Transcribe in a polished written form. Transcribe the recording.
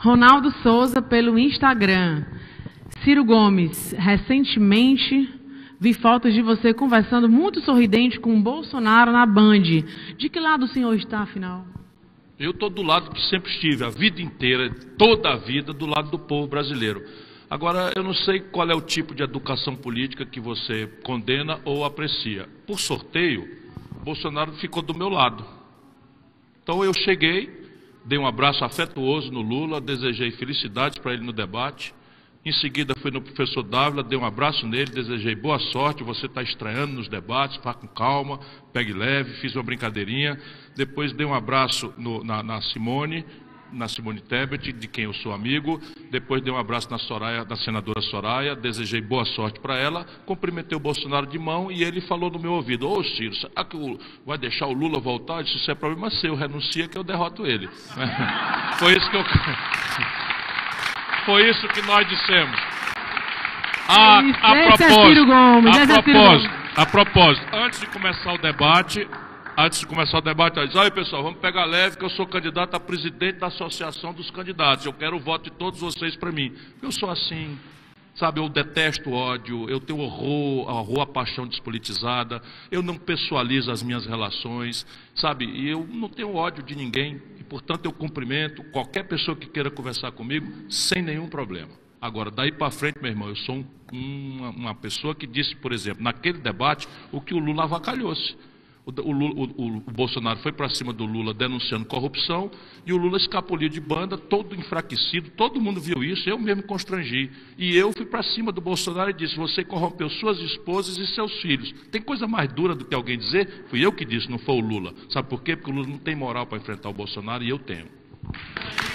Ronaldo Souza, pelo Instagram. Ciro Gomes, recentemente vi fotos de você conversando muito sorridente com o Bolsonaro na Band. De que lado o senhor está, afinal? Eu estou do lado que sempre estive, a vida inteira, toda a vida, do lado do povo brasileiro. Agora, eu não sei qual é o tipo de educação política que você condena ou aprecia. Por sorteio, Bolsonaro ficou do meu lado. Então eu cheguei, dei um abraço afetuoso no Lula, desejei felicidades para ele no debate. Em seguida fui no professor Dávila, dei um abraço nele, desejei boa sorte, você está estreando nos debates, vá com calma, pegue leve, fiz uma brincadeirinha. Depois dei um abraço na Simone Tebet, de quem eu sou amigo. Depois dei um abraço na senadora Soraya, desejei boa sorte para ela. Cumprimentei o Bolsonaro de mão e ele falou no meu ouvido: ô Ciro, será que vai deixar o Lula voltar? Eu disse: isso é problema seu, renuncia que eu derroto ele. Foi isso que nós dissemos. A propósito, antes de começar o debate, eu disse: olha pessoal, vamos pegar leve que eu sou candidato a presidente da Associação dos Candidatos. Eu quero o voto de todos vocês para mim. Eu sou assim, sabe, eu detesto o ódio, eu tenho horror à paixão despolitizada, eu não pessoalizo as minhas relações, sabe, e eu não tenho ódio de ninguém. Portanto, eu cumprimento qualquer pessoa que queira conversar comigo sem nenhum problema. Agora, daí para frente, meu irmão, eu sou uma pessoa que disse, por exemplo, naquele debate, o que o Lula avacalhou-se. O Bolsonaro foi para cima do Lula denunciando corrupção e o Lula escapuliu de banda, todo enfraquecido, todo mundo viu isso, eu mesmo constrangi. E eu fui para cima do Bolsonaro e disse: você corrompeu suas esposas e seus filhos. Tem coisa mais dura do que alguém dizer? Fui eu que disse, não foi o Lula. Sabe por quê? Porque o Lula não tem moral para enfrentar o Bolsonaro e eu tenho.